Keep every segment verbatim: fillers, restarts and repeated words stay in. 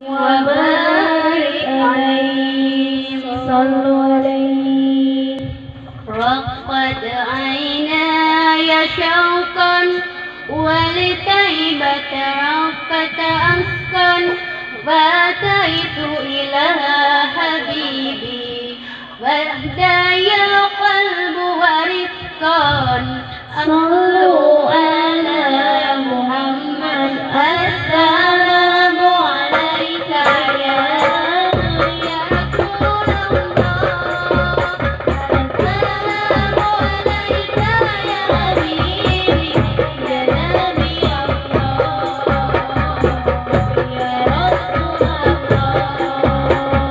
وبارك عليه صلوا عليه. رقت عيناي شوقا ولطيبة رقت أسكن فأتيت إلى حبيبي وهدايا القلب ورفقا. صلوا على محمد. السلام عليك يا يا رسول الله. السلام عليك يا حبيبي يا نبي الله يا رسول الله.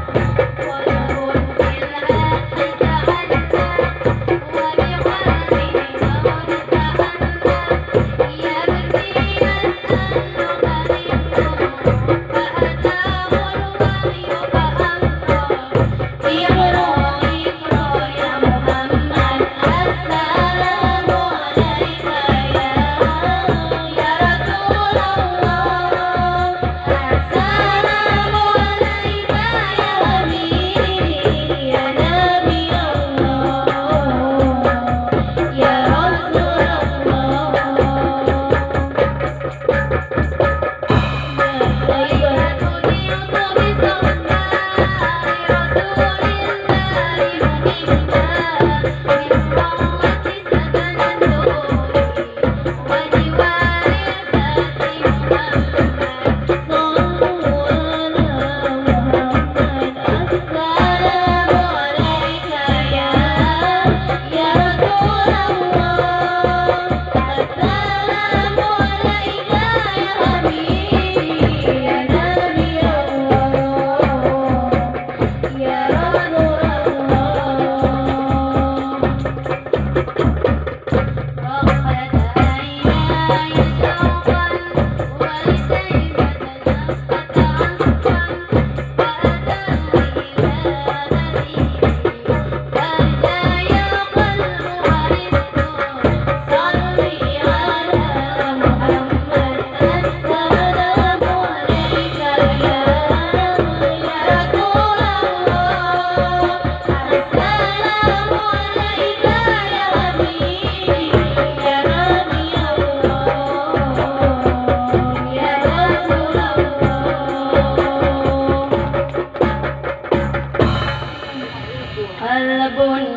قلب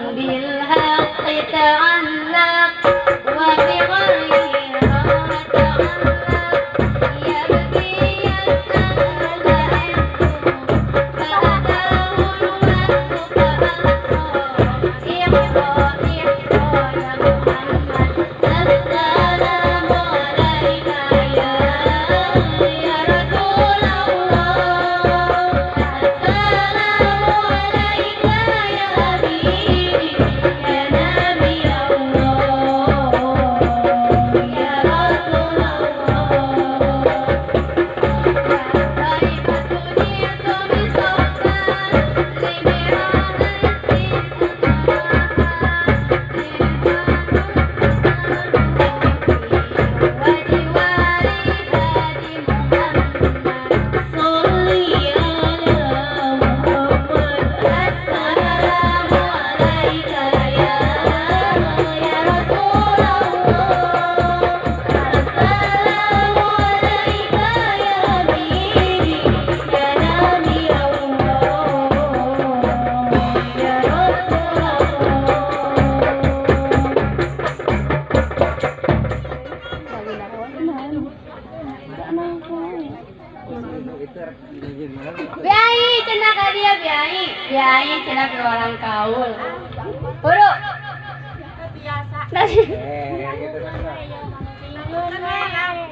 بالحق تعلق وبغيره تعلق يبكي يسأل فأتاه الوقت فألقى اقرأ اقرأ يا محمد. السلام عليك يا يا رسول الله. السلام عليك يا حبيبي يا نبي الله يا رسول Biayi cenah ka dia biayi. Biayi cenah ke orang kaul. Buru. Biasa.